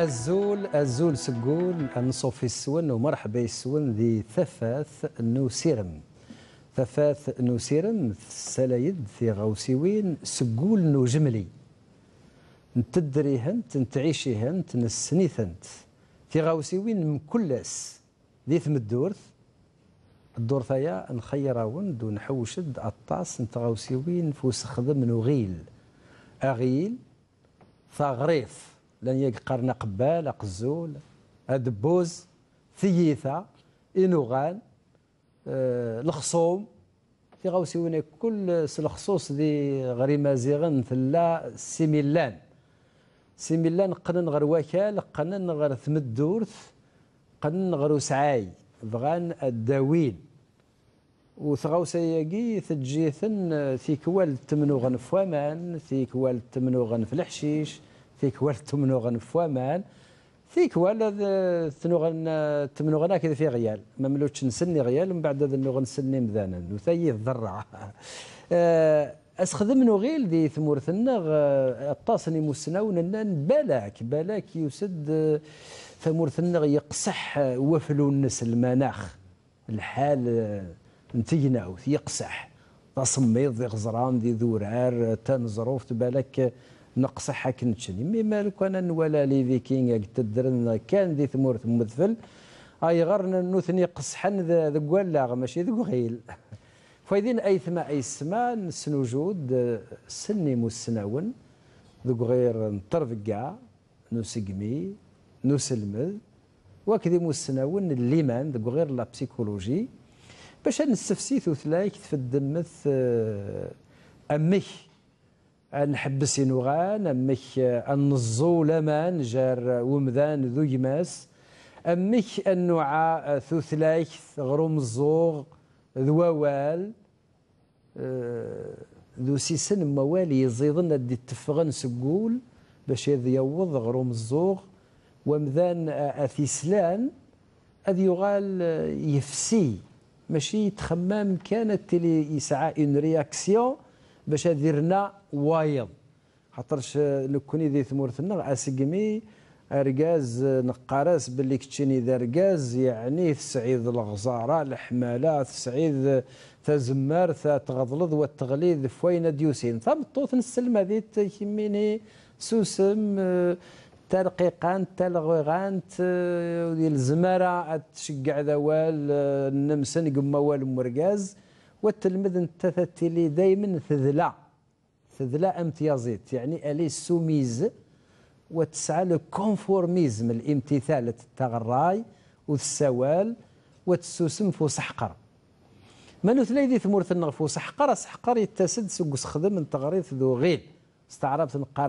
الزول سقول نصوفي السون ومرحبا يسون ذي ثفاث نوسيرم ثفاث نوسيرم سلايد في غوسيوين سقول نو جملي نتدري هنت نتعيشي هنت نسنيثنت في غوسيوين من كلاس ذي ثم الدور ثايا نخيراون دون حوشد الطاس نتغوسيوين فوس خدم نغيل أغيل ثغريف لن يقرن قبال قزول أدبوز ثيثة إنوغان الخصوم في غوسيوين كل الخصوص ذي غريمة زيغن ثلا سيميلان قنن غير وكال قنن غير ثمدورث قنن غير سعاي بغان الداوين وثغوسياقي تجيثن في كوال تمنوغن فوامان في كوال تمنوغن في الحشيش في كوال تمنوغن فوامان في كوال تمنوغن كذا في غيال ما ملوتش نسني غيال من بعد هذا النوغن سني مذانا وثي الضرع اسخدم نوغيل دي ثمورثنا الطاسني مسناون بالك يسد ثمورثنا يقصح وفلو الناس المناخ الحال نتينا يقصح تصميض ذي غزران ذي ذورار تنظروف تبالك نقصح كنتشني مي مالك انا ولا لي فيكينغ تدرن كان ذي ثمورث ممثل اي غرنا نوثني قصحن ذا قوالاغ ماشي ذو غيل فايدين اي ثما اي سما نسنوجود سني مسناون ذو غير نطرفقع نسقمي نسلمذ وكذي مسناون الليمان ذو غير لا بسيكولوجي باش نستفسي ثلاث في الدمث امك نحبس نوغان امك النزو لمان جار ومذان ذو يماس امك النوع ثلاث غروم الزوغ ذوال ذو سيسن موالي يزيضن دي التفغن سقول باش يوض غروم الزوغ ومذان اثيسلان اذ يغال يفسي ماشي تخمام كانت اللي يسعى اون رياكسيون باش ديرنا وايض خاطرش نكوني ذي ثمورثنا اسقمي ارجاز نقارس باللي كتشيني ذا رجاز يعني تسعيد الغزاره الحماله تسعيد تزمار تغضلظ والتغليظ فوين ديوسين ثبطوث نسلم هذه تيميني سوسم ترقيقان تلغيغان ديال الزماره تشجع ذوال النمسن قموال مرقاز والتلمذ انت لي دائما ثذلا امتيازيت يعني الي سوميز وتسعى لو كونفورميزم الامتثال التغراي والسوال وتسوسم فو سحقر منو ثلاثي ثمورث النغفو سحقر يتسد سوق خدم من تغريث ذو غيل استعربت نقار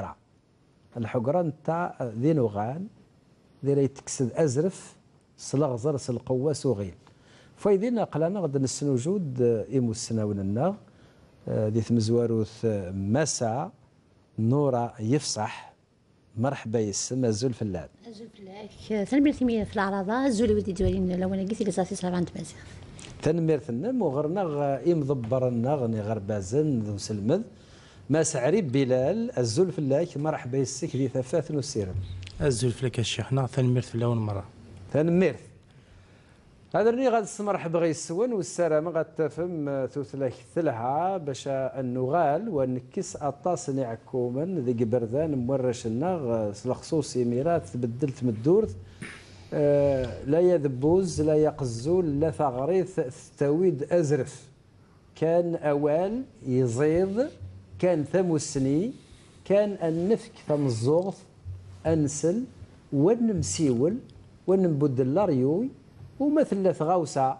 الحقرة نتاع ذي نوغان ذي راه يتكسد ازرف سلغزر سلقوه سوغيل فايدين قلانا غدا نسنوجود ايمو السناون النغ ذي ثمزواروث مسا نورا يفصح مرحبا يسمى الزول فلان الزول فلاك تنمير ثمية في العراضة الزول ودي دوالين لو انا قلت لي صافي صلاه عند مازال تنمير ثنم وغرنا يمضبر النغني غربازن ذو سلمذ ما سعري بلال الزول فلاك مرحبا يسك ذي ثفاث نسيرم الزول فلاك الشيخنا تنمير في الاول مره تنمير هذا اللي غاد السمرح بغي يسون والسلامه غاد تفهم ثلاث ثلعه باش النغال ونكس اطاس نعكومن ذي قبردان مورش النغ سلخصوصي ميرات تبدلت من الدورث لا يذبوز لا يقزول لا ثغريث تويد ازرف كان اوال يزيض كان ثمسني كان النفك ثم الزغث انسل ونمسيول ونبدل لاريوي ومثل ثغاوسه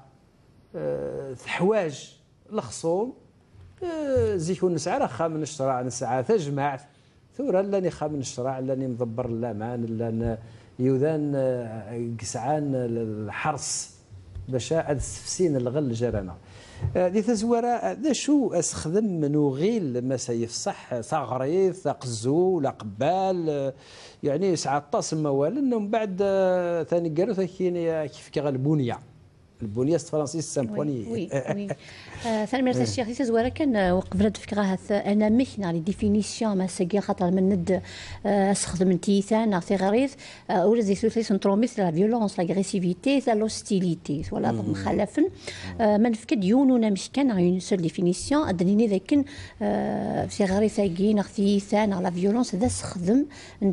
حواج الخصوم زيكون نسعى راه من الشراع نسعى تجمع ثورة لاني خام من الشراع لاني مضبر اللامان لان يوذان قسعان الحرص باش السفسين الغل جرانا دي تزوره ذا شو اسخدم منو غيل ما سيفصح ثغريث قزو لا قبال يعني ساعات طاس موال انهم بعد ثاني قالوا كيف كغلبونيا البنيه الفرنسيه السامبوني. وي وي ثاني مرات الشيخ زواره كان وقبل تفكرها انا ميكنا لي ديفينيسيون ما ساقي خاطر من ند استخدم تيثان ثغريث ولا زي ثلاثه سنتروميس لا فيولونس لاغريسيفيتي لا لوستيليتي ولا مخالفا ما نفكد يونونا مش كان اون سول ديفينيسيون ادنيني لكن ثغريث كي نغتيثان لا فيولونس هذا استخدم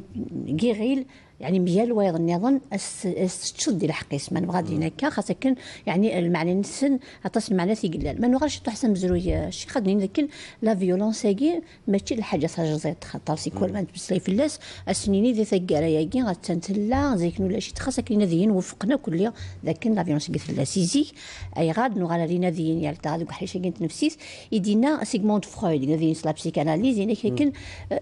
غيريل يعني ميال وايض نظن تشد الحق اسما بغادي هناك خاصة كان يعني المعنى نسن عطاس المعنى ثقيل ما نغاش تحسن بزروي شي خدني لكن لا فيولونس هاكي ماشي الحاجه ساجزيت خاطر سي كل ما تبسلي في اللاس السنيني ذي ثقاره ياكي غتنتلا زيك ولا شي خاصة كاين ذيين وفقنا كل لكن لا فيولونس قلت لا سيزي اي غاد نغال لينا ذيين يعني تاع دوك حاجه كانت نفسيس يدينا سيغموند فرويد ذيين لا بسيكاناليز يعني كاين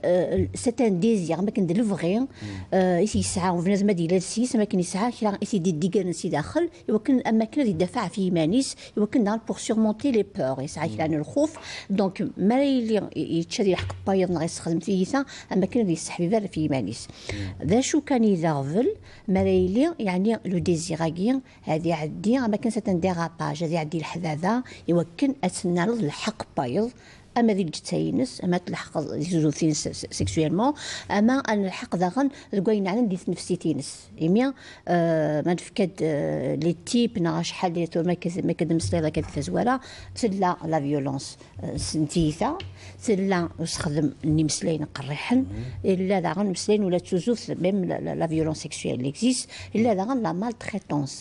سيتان ديزير ما كان دو فغي يسعى وفنازم ديال السيس ما كان يسعى كي يسيدي ديكانسي داخل يمكن اماكن يدافع فيه مانيس يمكن دار بور سورمونتي لي بور يسعى كي الخوف دونك ما يتشري حق بايض غيستخدم فيه سا اماكن اللي يسحب فيه مانيس ذا شو كان يزارفل ما يعني لو ديزيراغي هذه عندي اماكن ساتان ديراباج هذه عندي الحذاذه يمكن اتنال الحق بايض اما ذي الجتاينس اما تلحق زوزوثين سيكسويلمون اما ان الحق ذاغن كوين على ندير نفسيتينس ايميا ما نفكد لي تيب نا شحال ديال ما كدمسلي ذاك الزواره تلا لا فيولونس سنتيثا تلا نستخدم نمسلين قريحن الا ذاغن مسلين ولا تزوز ميم لا فيولونس سيكسويل اللي اكزيست الا ذاغن لا مالتريتونس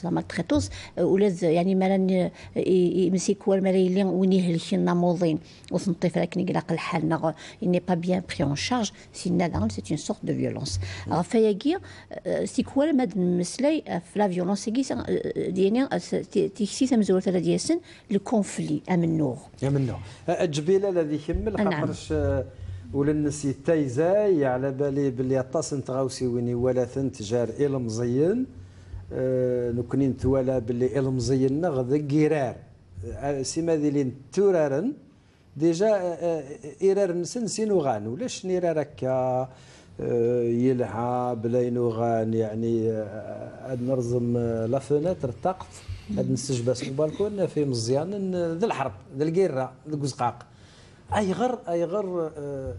ولا يعني مثلا يمسك والمرايلين وين يهلك النموضين الطفل لكن يقلق الحال il n'est pas bien pris en charge c'est une sorte de violence alors فياكي سي كوا ما نمسلي في لا فيولونس كي ديالنا تيكسي تمزور ثلاث ديال لو كونفلي امنوغ الجبيله الذي يكمل خاطرش ولا الناس تايزاي على بالي باللي اتصن تغاوسي ويني ولا ثنت جار الى مزين نكونين تولا باللي الى مزين غدا كيرار سيما ذي تورارن ديجا إيرار نسن سينوغان ولاش نيرار هكا يلحى بلا ينوغان يعني هاد نرزم لا فوناتر طاقت هاد نسجباس البالكون في مزيان ذا الحرب ذا الكيرا ذا الكزقاق ايغر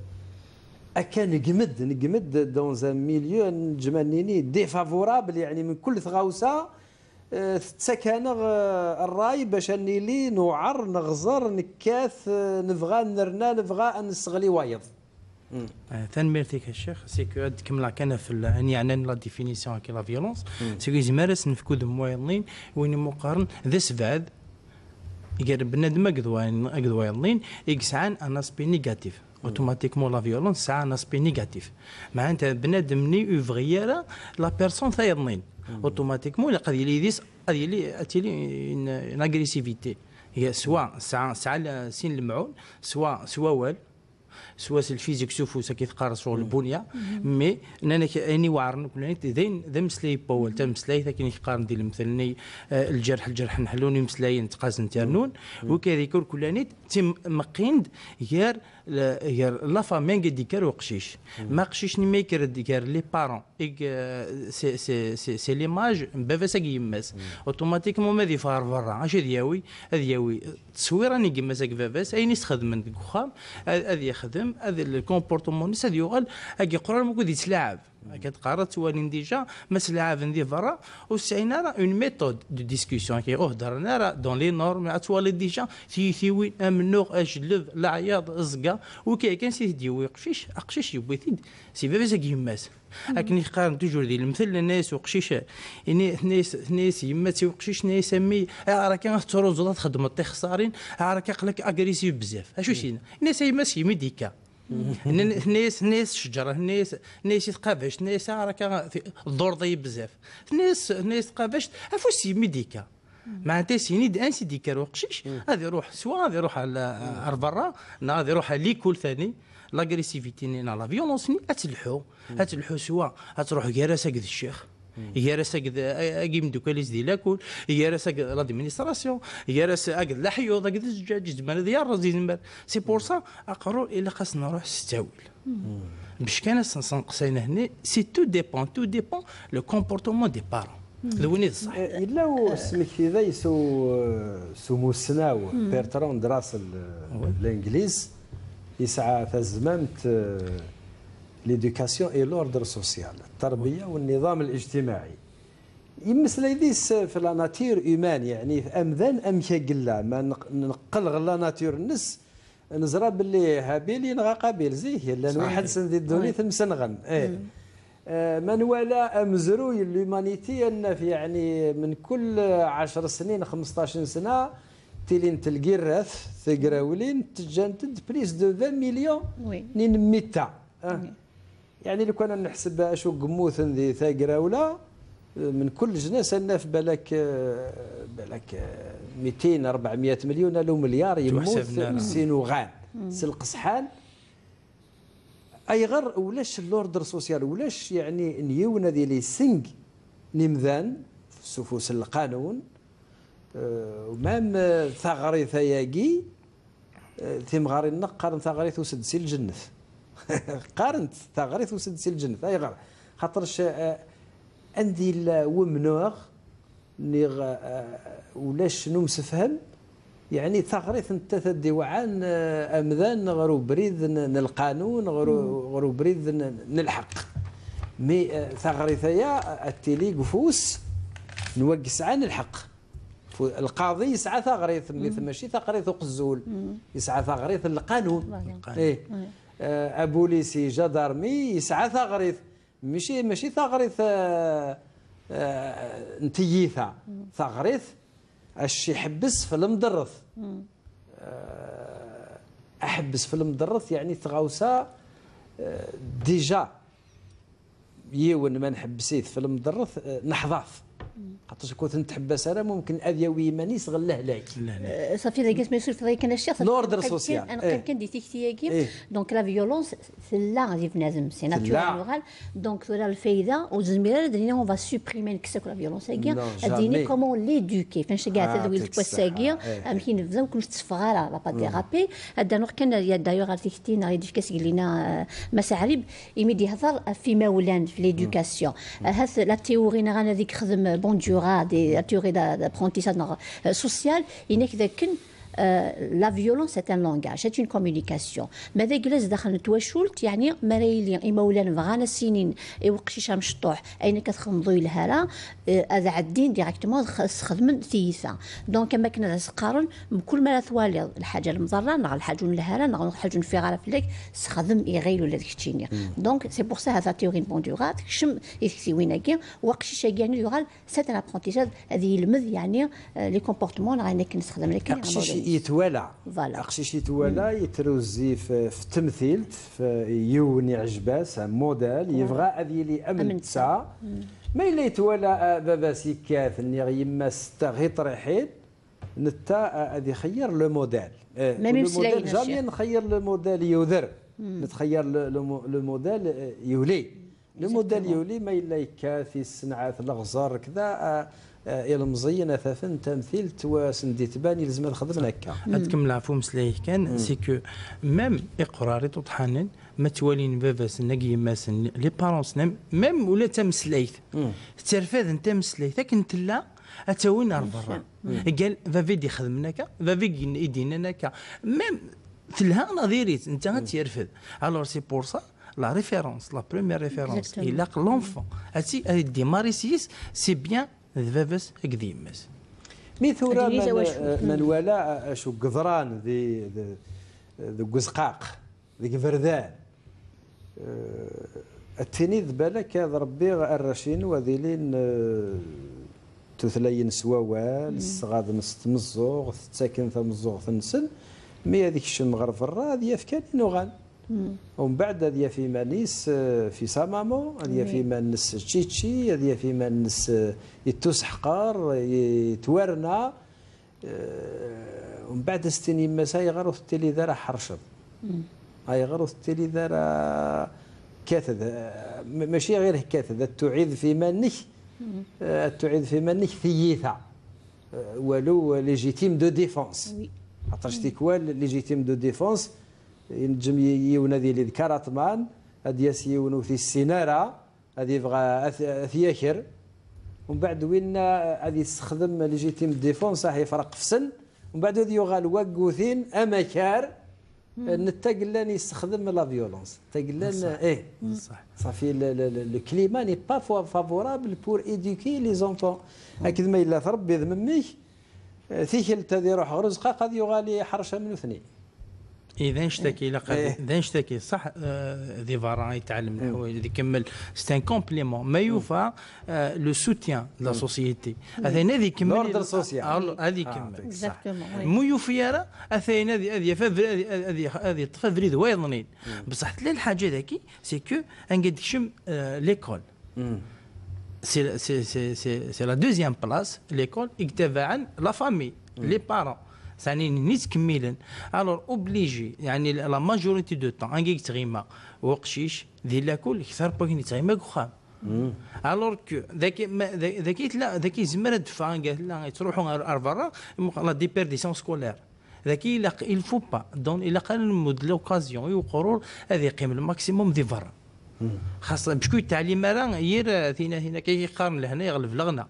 اكان نقمد دون زان ميليو نجمانيني ديفافورابل يعني من كل ثغاوسه تسكن الراي باش اني لي نوعر نغزر نكاث نبغى نرنا نبغى نستغلي وايض ثاني ميرتيك الشيخ سي كو كملا كان في يعني لا ديفينيسيون كي لا فيولونس سي كو يزمارس نفكو دموايضين وين مقارن ذا سبعد يقال بنادم اكدوايضين يسعان ان اسبي نيجاتيف اوتوماتيكمون لا فيولونس ساعه ان اسبي نيجاتيف معناتها بنادم ني اوفريير لا بيرسون ثايضين اوتوماتيكمون قد يليديس قد يلي اتيلي ان اغريسيفيتي هي سواء ساعه سين المعون سواء وال سواء الفيزيك شوفوا كيتقارن شغل البنيه مي انا اني واعرن ذين ذا مسلي باول تا مسلي لكن يقارن ديال مثلا الجرح نحلوني مسلاي نتقاسن ترنون وكذلك كلانيت تم مقيند غير لا فامين قد يكر وقشيش ما قشيش ما يكر ديكار لي بارون سي ليماج بافاسا يماس اوتوماتيكمون ما فار برا اش هذياوي تصوير راني كيماسك فافاس اين يستخدم من الخام هذا يخدم هذا الكومبورتمون هذا يغال هاكي قرار ممكن يتلاعب كتقارن توالين ديجا مسلاعب ندي برا وسعينا راه اون ميثود دو ديسكوسيون كي هضرنا راه دون لي نورم توالي ديجا وين امنوغ اجلب العياض الزقا وكاين سي ديوي قشيش يبوثيد سي فافاس كيماس لكن يقارن توجور ديال المثل الناس وقشيش ناس يما تيوقشيش ناس يسمي راه كان تروزو تخدم طي خسارين راه كيقلك اغريسيف بزاف اشو شينا الناس يما سي ميديكا ناس شجره ناس يتقافش ناس راه كان الدور ضيب بزاف ناس تقافش عفوا سي ميديكا معناتها سينيد ان سيديكار وقشيش هذا يروح سواء هذا يروح على برا هذا يروح ليكول ثاني لاغريسيفيتي لا فيولونس اتلحو سواء تروح كراسه قد الشيخ يارسا قد اقيم دوكاليز دي لاكول يارسا قد لادمينستراسيون يارسا قد لحيوض قد الزجاج زمان ديال الرزي زمان سي بور سا اقرو الا خاصنا نروح ستاول باش كان سنقصينا هنا سي تو ديبون لو كومبورتمون دي بارون ذويني الصح الا اسمك ذا سو موسناو بيرتراند راسل الانجليز يسعى في الزمامت ليدوكاسيون اي لوردر سوسيال، التربيه والنظام الاجتماعي. يمس ليديس في لا ناتير ايمان، يعني في امذان امشى قلا ما نقل غلا ناتير النس نزرى باللي هابيل ينغى قابيل زيه لان واحد سندي الدوني تمسنغن من ولا امزروي لومانيتي ان في يعني من كل 10 سنين 15 سنه تيلين تلقي الراث ثقراولين تجانتد بليس دو 20 مليون نين ميتا يعني لو كنا نحسب اشو قموث ذي ثقراوله من كل جناس لنا في بالك 200 400 مليون لو مليار يموت سينوغان سلقصحان اي غير ولاش اللوردر سوسيال ولاش يعني نيونا ديال لي سنج نمذان في سفوس القانون ومام ثغري ثياقي ثيم غاري نقارن ثغري وسد سي الجنث قارنت ثغري وسد سي الجنث اي غير خاطرش عندي الومنوغ نيغ ولاش نمسفهم يعني ثغريث انت تدي وعان امذان غرو بريد القانون غرو بريد نلحق مي ثغريثيا التيلي قفوس نوقس عن الحق القاضي يسعى ثغريث ماشي ثغريث قزول يسعى ثغريث القانون ايه ابوليسي جدارمي يسعى ثغريث ماشي ثغريث نتييثا ثغريث اش يحبس في المدرث احبس في المدرث يعني ثغاوسا ديجا يون ما نحبسيت في المدرث نحظاف خاطر كنت نتحبس انا ممكن اذيوي مانيس غله لاك صافي لا قلت ما يصير في كان الشيخ لوردر سوسيال انا كان ديتيك تياكي دونك لا فيولونس لا غادي بنادم سي ناتورال دونك ثورا الفايده وزميره درينا اون فا سوبريمي نكسك لا فيولونس هكا اديني كومون ليدوكي فاش كاع تدوي الكواساكيا امكن نفزاو كل تفغالا لا با ثيرابي هذا نوع كان دايوغ ارتيكتينا ايديوكاسيون لينا مساعرب يمدي يهضر في مولان في ليدوكاسيون هذا لا تيوري غانا ذيك خدم بون ديورا دي تيوري d'apprentissage social إنك إذا كن la violence c'est un langage, c'est une communication. ماذا جلس دخل نتوشولت يعني مريلي إمولان فغانا سنين وقشيشة مشطوح أين كتخمضوي لها هذا عدين ديريكتومون خدمن ثيثا دونك كما كنا نسقارن بكل ما ثوالي الحاجة المضرة نغ الحاجة لها نغ الحاجة في غالا فيك سخدم يغيلو لهذيك الشينيا دونك سي بور سا هذا تيوري بوندورات كشم يثكسي ويناكي وقشيشة يعني يغال سيت ان ابرونتيساج هذه المذ يعني لي كومبورتمون راني كنستخدم لك يتوالى اقشيش يتوالى يتروزي في التمثيل في يوني عجباس موديل يبغى هذه اللي امن ساعه ما الا يتوالى بابا سيكاث ني يما ستا غير طريحين نتا هذه خير لو موديل الموديل جامي نخير لو موديل يوذر نتخير لو موديل يولي لو موديل يولي ما الا يكاث الصنعات الغزار كذا المزينه ثافن تمثيل تواسندي تباني لازم نخدم هكا نكمل عفو مسلايه كان سي كو ميم اقراري تطحنن ما توالين باباس نقي ماسن لي بارونس ميم ولا تمسلايت ترفاد انت مسلايت كنت لا اتوين برا قال فافيدي خدمناك فافي يدينناك ميم في لها نظيريت انت تيرفد الور سي بور سا لا ريفيرونس لا بروميير ريفيرونس الى لونفون هاتي ديماري سيس سي بيان ذبابس قديمس ميثورا من ولا شو قذران ذي قزقاق ذي فردان التاني ذبالك هذا ربي الرشين وذيلين تثلين سواوال الصغاد نستمزوغ تساكن ثمزوغ ثنسن مي هذيك الشمغرف الراد يفكان نوغان ومن بعد هذه في مانيس في سامامو هذه في مانس تشيتشي هذه في مانس يتوس حقار يتورنا ومن بعد ستيني مسا يغرو التيلي ذرا حرشب هاي غرو التيلي ذرا كاثذ ماشي غير كاثذ تعيد في منك تعيد في منك ثيثا ولو ليجيتيم دو ديفونس خاطرش تيكوال ليجيتيم دو ديفونس ينجم يونا ديال الكاراتمان هاد ياسيونو في السينارة هادي يبغى ثياكر ومن بعد وين غادي يستخدم ليجيتيم ديفونس راح يفرق في سن، ومن بعد غادي يغال وقوثين اماكار نتاقلان يستخدم لا فيولونس تاقلان صح صافي لو كليما ني با فافورابل بور ايدوكي لي زونفون. هكذا ما الا تربي ذمك ثيكل تادي روح رزقه قد يغالي حرشه من اثنين. اذا نشتكي اذا نشتكي صح ذي فاران يتعلم الحوايج اللي يكمل ستان كومبليمون ما يوفى لو سوتيان لا سوسيتي هذا هذه يكمل لوردر سوسيال هذه يكمل مو يوفيرا هذه هذه الطفل فريد وايضنين بصح تلا الحاجه ذاكي سي كو انقد كشم ليكول سي لا دوزيام بلاص ليكول يكتفى عن لا فامي لي بارون ثاني نيت كميلا الور اوبليجي يعني لا ماجوريتي دو طون انكي تغيما وقشيش ذي لاكل اكثر باغي تغيما كخام الور كو ذاك ذاك يزمر دفع قال لا تروحوا ارفرا لا ديبيرديسيون سكولير ذاك il faut pas دون الا قال مود لوكازيون يقرر هذه قيم الماكسيموم دي فرا خاصه باش كو التعليم راه ير هنا كيقارن لهنا يغلب الغنى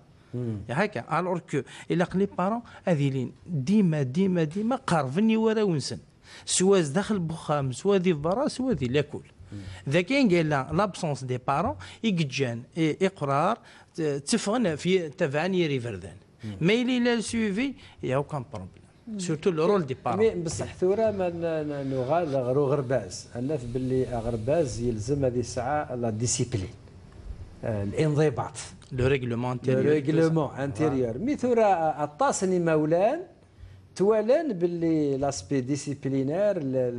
هكا الور كو الا قلي بارون هذيلين ديما قارفني ورا ونسن سوا داخل بخام سوا ذي برا سوا ذي لاكل ذا كاين قال لابسونس دي بارون يجان اقرار تفغن في تفعني ريفردان ما يلي لا سوفي يا اوكان بروبليم سورتو لو رول دي بارون بصح ثوره ما نغال غرباز الناس باللي غرباز يلزم هذه الساعه لا ديسيبلين الانضباط لو ريغلومون انتيريور ميثورا الطاسني مولان توالان باللي لاسبي ديسيبلينير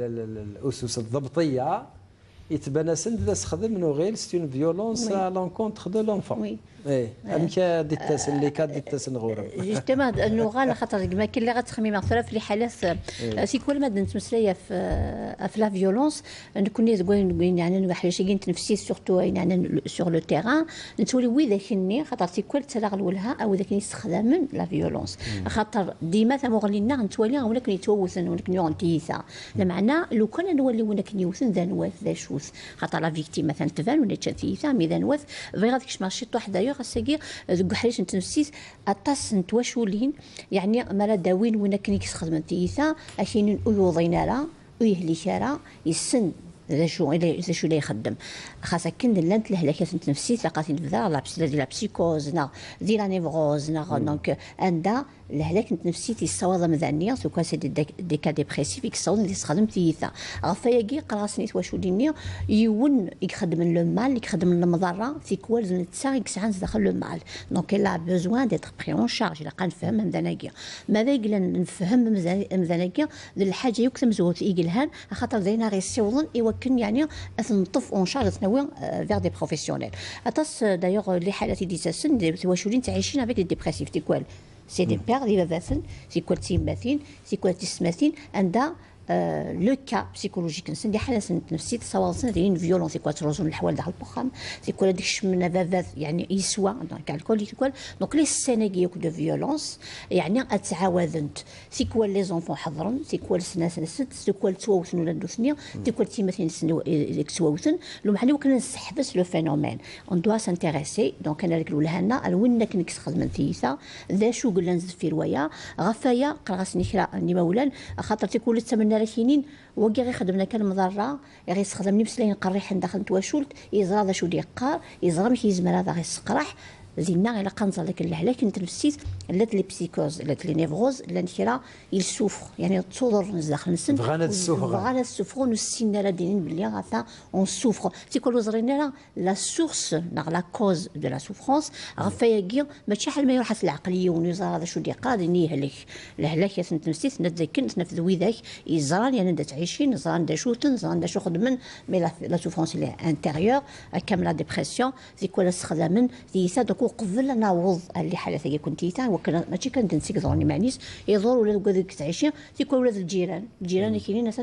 الاسس الضبطيه يتبنى سند استخدم منو غير سي اون فيولونس ا لونكونتر دو لونفون امك ديتاس اللي كاد ديتاس نغورم جوستومون اللغه على خاطر ما كاين اللي غتخمي مثلا في حالات سي كل ما نتمسلايه في لا فيولونس نكون زوين يعني حاجه شي تنفسي سورتو يعني سور لو تيران نتولي وي ذاك خاطر سي كل تلغلولها او ذاك يستخدم من لا فيولونس خاطر ديما ثمغلينا نتولي ولكن يتوثن ولكن يونتيسا المعنى لو كان نولي ولكن يوثن ذا نواث ذا شوث خاطر لا فيكتيم مثلا تفان ولا تشثيثا مي ذا نواث فغير هذاك ماشي واحد دايوغ الساكي ذوك حريش نتنفسيس اطاس نتواشولين يعني مالا داوين وين كان يخدم تيثا اشين ايوضينا لا ويهليكارا يسن ذا شو لا يخدم خاصة كن لانت الهلاكات النفسية لقاتين بذا لا بسيكوز نا دي لا نيفروز نا دونك عندها الهلاك النفسي تيصاوض مذانيه سو كان سي دي كا ديبريسيف يكصاوض اللي تخدم تيثا غفاياكي قراسني تواشو دينيا يون يخدم لو مال يخدم المضره في كوالز نتسا يكسعان داخل لو مال دونك لا بوزوان ديتر بري اون شارج الا قنفهم مذاناكيا ماذا يقول نفهم مذاناكيا الحاجه يكتم زوت يقلهان خاطر زينا غير سيوضن يوكن يعني نطف اون شارج تنوي فيغ دي بروفيسيونيل اتاس دايوغ لي حالات دي تسن تواشولين تعيشين افيك دي ديبريسيف تي كوال سي دي بير دي باباثن سي كوال تيماثين سي كوال تسماثين عندها لو كا بسيكولوجيك نسن دي حاله نفسيه تصاوصنا دايرين فيولون سي كوا تروجون الحوال داخل البخام سي كوا ديك الشمنه باباث يعني يسوى دونك الكول يكوال دونك لي سينيغيوك دو فيولونس يعني اتعاوذنت سي كوا لي زونفون حضرن سي كوا السناس الست سي كوا تووثن ولا دوثنيا سي كوا تيماثين تووثن لو محلي وكنا نسحبس لو فينومين اون دوا سانتيريسي دونك انا لك لهنا الوين كنك تخدم ثيثا ذا شو قلنا نزيد في روايه غفايا قراصني كرا ني مولان خاطر تيكون الثمن راشينين وكي غير خدمنا كان مضره غير يستخدمني بسلين قريح داخل تواشولت يزرا ذا شو ديقار يزرا ماشي يزمر هذا غير السقراح زينا الى قنصر لك الهلاك نتنفسيت لات لي بسيكوز لات لي نيفروز لا نكرا يسوفر يعني تصور داخل السن فغانا السوفر نسينا لا دينين بلي غاثا اون سوفر تيكولو زرينا لا سورس ناغ لا كوز دو لا سوفرونس غفايا ماشي حل ما يروح العقليه ونزار هذا شو ديقار يهلك الهلاك نتنفسيت نتذكر نتنفذ ويداك يزران يعني دا تعيشين زران دا شوتن زران دا شو خدمن مي لا سوفرونس لي انتيريور كامله ديبرسيون زيكولا استخدامن ديسا قبل نعوض اللي حالتها كنتيتا وكان ماشي كندنسي كظني معنيش يضر ولا كذاك تعيشين تيكون ولاد الجيران كاينين مثلا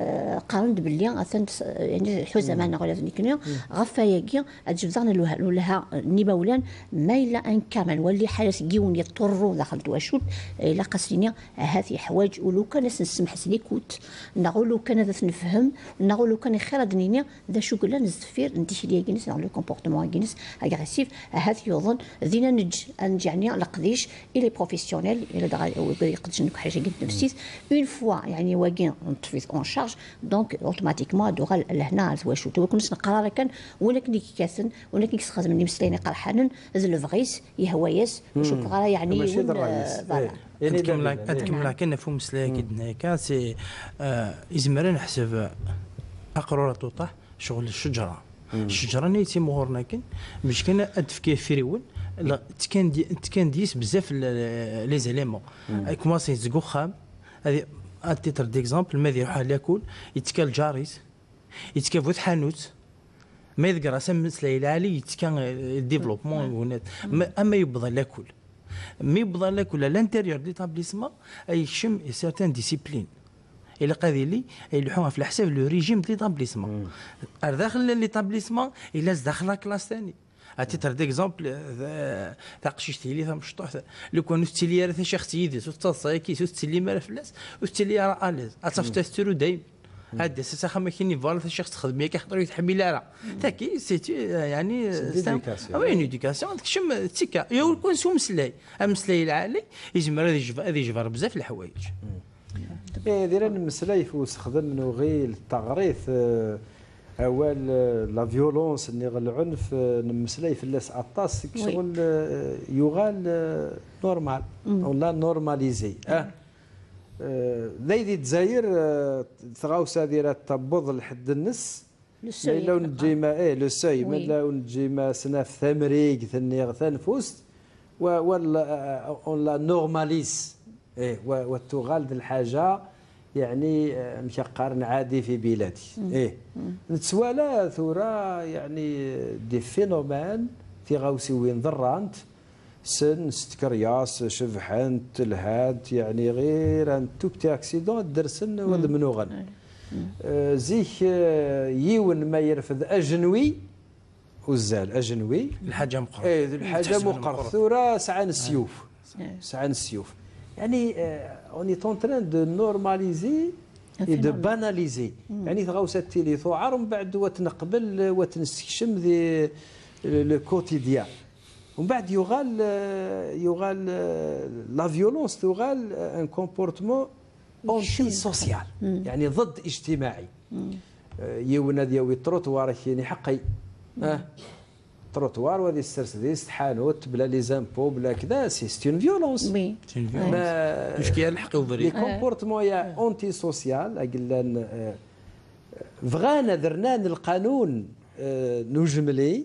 قارن باللي مثلا يعني حزمان ولا كاينين غفاياكي تجبزنا لها نيباولان ما الا ان كامل واللي حالات كيون يضطروا داخل تواشوت الا قاسرين هذه حوايج ولو كان نسمح سليكوت نقولوا كان نفهم نقولوا كان خير دنيا ذا شو قلنا نزفير انت شي ليا كينس لو كومبورتمون كينس اغريسيف هذه يضر شغل دينا نج يعني لقديش الى بروفيسيونيل الى يقدرش نك حاجه قد نفسيس اون فوا يعني واقين نطفيت اون شارج دونك اوتوماتيكمون دوغا لهنا واش تو كنت نقرا كان ولكن كاسن ولكن خدم مني مسليني قرحانن زل فغيس يهوايس شوف قرا يعني ماشي الرئيس يعني كمل كان فهم مسلا كدنا كان سي ازمرا نحسب اقرور توطح شغل الشجره الشجره نيتي مهورنا كان باش كان ادفكي فريون تكان ديس بزاف لي زيليمون كما سيزكو خام هذه التيتر ديكزامبل ما يروح ياكل يتكال جاريس يتكافوت حانوت ما يذكر اسم مسلا العالي يتكان ديفلوبمون اما يبضى لاكل مي يبضى لاكل لانتيريور ديتابليسمون اي شم سيرتان ديسيبلين الى قاضي لي يلوحوها في الحساب لو ريجيم ديتابليسمون داخل ليتابليسمون الى داخل كلاس ثاني اتيتر ديكزامبل تاع قشيش تيلي ثم مشطوح لو كان ستيلي راه شيخ تيدي صايكي ستيلي مال فلاس وستيلي راه اليز اتفتسترو دايم هذا سا ما كاين فوالا شيخ تخدم ياك يحضروا يتحمل راه تاكي سي يعني وين ايديكاسيون شم تيكا يا كون سو مسلاي مسلاي العالي يجمر هذه يجبر بزاف الحوايج دير المسلاي وستخدم غير التغريث اوال لا فيولونس العنف نمسلاي في اللاس اطاس شغل يغال نورمال ولا نورماليزي ذي الجزائر ثغاوسه ديال تبوض لحد النص لو نجيما لو سوي من لو نجيما سناف ثمريق ثنيغ ثنفوس ولا نورماليز والتغال ذي الحاجه يعني مشقارن عادي في بلادي نتسوالا ثورة يعني دي فينومان في غاوسي وين ضرانت سن ستكرياس شفحنت تلهات يعني غير ان توكتي اكسيدون درسن وذمنوغن زيك يون ما يرفض اجنوي وزال اجنوي الحاجه مقر الحاجه مقر ثورة سعان السيوف سعان السيوف يعني on est en train de normaliser et de banaliser يعني تغاوسه تيلي ثوعر ومن بعد وتنقبل وتنستكشم ذي لو كوتيديان ومن بعد يغال لا فيولونس تغال ان كومبورتمون اونتي سوسيال يعني ضد اجتماعي يونا ديال التروتوار يعني حقي تروتوار وهذه السرسديس حانوت بلا لي زامبو بلا كذا سي اون فيولونس وي مش كاين الحق وفري لي كومبورتمون يا اونتي سوسيال قلنا فغانا درنان القانون نجملي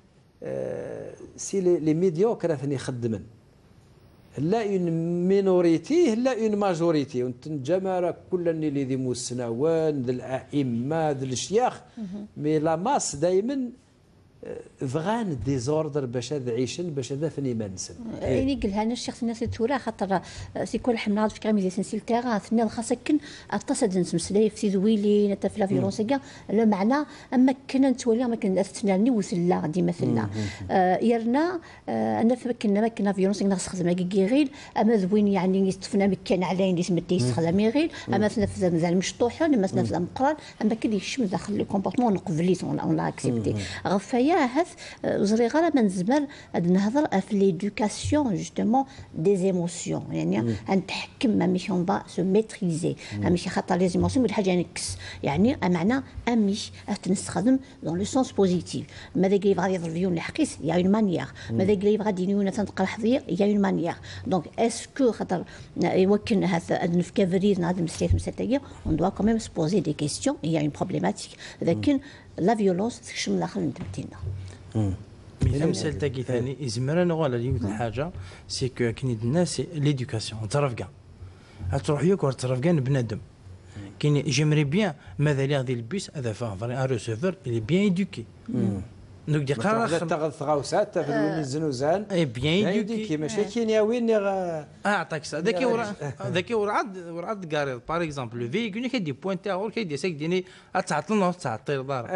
سي لي ميديوكر ثاني يخدمن لا اون مينوريتي لا اون ماجوريتي ونتنجمر كل اللي ذي موسناوان ذي الائمه ذي الشياخ مي لا ماس دائما فغان ديزوردر باش هذا عيشن باش هذا فني ما نسن يعني قالها انا الشخص الناس تورا خاطر سي كل حنا فكره ميزي سنسيل تاغا ثني خاصك اتصد نسمسلاي في زويلي نتا في لا فيولونس كاع لا معنى اما كنا نتولي ما كنا تناني وسلا ديما ثلا يرنا انا فكنا ما كنا فيولونس كنا خدمه كيغيل اما زوين يعني يستفنا مكان على اللي سمتي يستخدم غير اما تنفذ مزال مشطوحه اما تنفذ مقران اما كي يشم داخل لي كومبورتمون نقبلي اون لا اكسبتي غفايا هذ وزري غير ما نزمر نهضر في ليدوكاسيون جوستومون دي زيموسيون يعني نتحكم ماشي اون با سو ميتريزي ماشي خاطر لي زيموسيون حاجه نكس يعني معنى امش تنستخدم دون لو سونس بوزيتيف ماذا قال يبغى يضرب اللي حقيس يا اون مانيير ماذا قال يبغى دينيونا تنقل حظير يا اون مانيير دونك اسكو خاطر يمكن هذا نفكافريز هذا المسلك مساتيه اون دوا كوميم سبوزي دي كيستيون هي اون بروبليماتيك لكن لا فيولونس تكشم الاخر ندمتينا مثال تاكي ثاني يزمر نغال اليوم الحاجه سي كو كاين الناس ليدوكاسيون ترفقا تروح ياك ترفقا بنادم كاين جيمري بيان ماذا لي غادي البيس هذا فاه فري ان ريسيفور اللي بيان ايدوكي دوك دي قرا تاخذ ثغاوسات تاخذ وين الزنوزان اي بيان ايدوكي ماشي كاين يا وين اعطاك سا ذاك ورعد كاري باغ اكزومبل لو فيكول كيدي بوينتي اور كيدي ساك ديني تعطلنا تعطير دار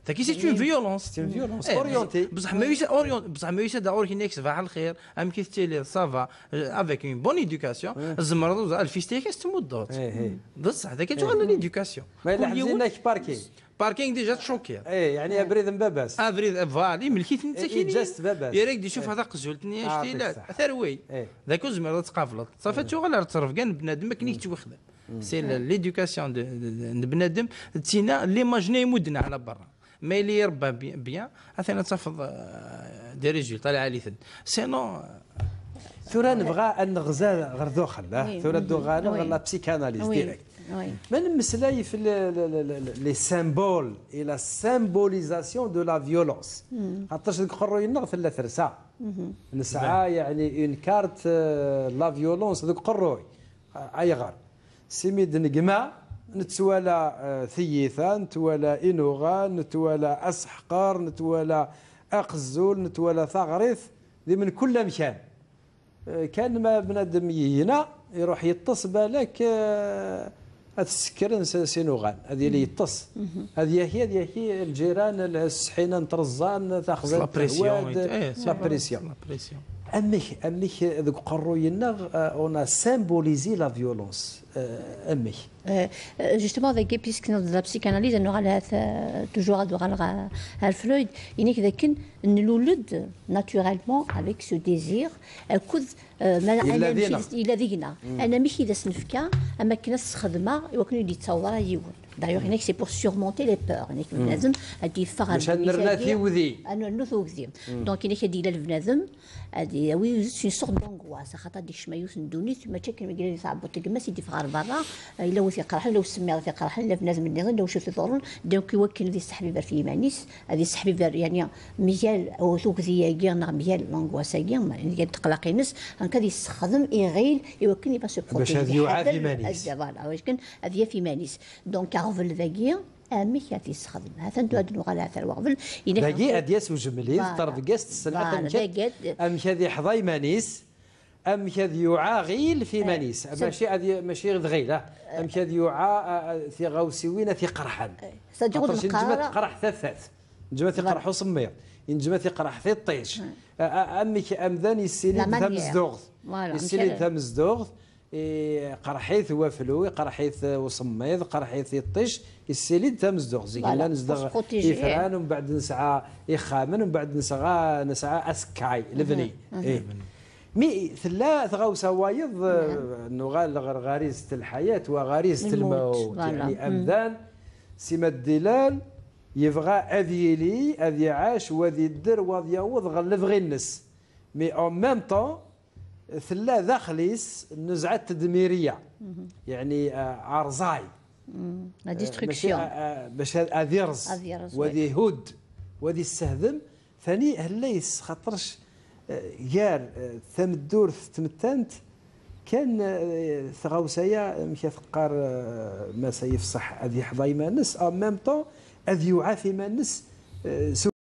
تاكي سي اون فيولونس سي فيولونس اورينتي بصح ماهيش بصح ماهيش هذا اورينيك صباح الخير ام كي تيلي سافا افيك اون بون ايدوكاسيون الزمر الفيس تاعك تموت بصح هذاك تشغل ليدوكاسيون ما الا حزيناك باركينغ ديجا تشوكي يعني ابريد مباباس افريد فالي ملكيت انت كي جاست باباس يا ريك دي شوف هذا قزولتني شتي لا ثروي ذاك الزمر تقافلط صافي تشغل تصرف كان بنادم ما كنيك توخذ سي ليدوكاسيون دو بنادم تينا ليماجيني مدنا على برا ما اللي يربى بيان اثنا تفض دي ريزولتا عالي سينو ثورا نبغى ان نغزال غردو خلا ثورا دوغانا غلا بسيكاناليز ديريكت ما نمسلاي في لي سامبول اي لا سامبوليزاسيون دو لا فيولونس خاطرش ديك قروي نغ ثلاث رسا نسعى يعني اون كارت لا فيولونس دوك قروي اي غار سيميد نقما نتوالى ثيثا نتوالى إنوغا نتوالى أسحقار نتوالى أقزول نتوالى ثغريث ذي من كل مكان كان ما بنادم هنا يروح يتص بالك السكرن سينوغان هذه اللي يتص هذه هي الجيران السحينه نترزان تاخذ لا بريسيون امك ذوك قروي النغ اون سامبوليزي لا فيولونس امك justement avec puisque dans la psychanalyse انه على توجور على فرويد يعني كذا كن نولد ناتورالمون avec ce désir كذ ما الى ذينا انا ماشي اذا سنفكا اما كناس خدمه وكانوا يتصورها يون d'ailleurs هناك سي بور سورمونتي لي بور هناك بنادم هادي فغر باش نرنا وذي انا نوثو وذي دونك هناك هادي البنادم هادي وي سي سورت دونغواس خاطر ديك شمايوس ندوني ثم كان ما قال يصعبوا تما سيدي فغر برا الا وثي قرحن لو سمي في قرحن لا بنادم النظام لو شفت ضرون دونك يوكل ذي السحبي في مانيس هذه السحبي يعني ميال او ثوك ذي كيان ميال لونغواس كيان يعني تقلقي ناس هكا يستخدم يغيل يوكل باش باش هذه يعافي مانيس فوالا واش كان هذه في مانيس دونك عرفل ذاكيا امي كافي يستخدم هذا ندو هاد نغال هذا الوغفل ذاكي ادياس وجملي طرف قاست السلعه ام كذي حظاي مانيس ام كذي يعاغيل في مانيس ماشي غيله ام كذي يعا في غوسيوين في قرحان خاطرش نجمة قرح ثاث نجمة قرح وصمير نجمة قرح في الطيش امك امذاني السيلين ثمز دوغ السيلين ثمز دوغ قرحيث وفلوي قرحيث وصميض قرحيث يطيش السيلين تمز دوغ زيكنا نزدغ يفران ومن بعد نسعى يخامن ومن بعد نسعى اسكاي لبني مي ثلاث غوسه وايض نغال غريزه الحياه وغريزه الموت يعني امذان سيما الدلال يبغى اذيلي اذي عاش وذي الدر وذي يوض غلف النس مي اون ميم طون ثلا داخليس النزعه التدميريه يعني عرزاي لا ديستركسيون باش اذيرز وذي هود وذي السهدم ثاني هليس خاطرش قال ثم الدور تمتنت كان ثغوسايا مشى ثقار ما سيفصح هذه حضاي ما نس او ميم طون اذ يعافي ما نس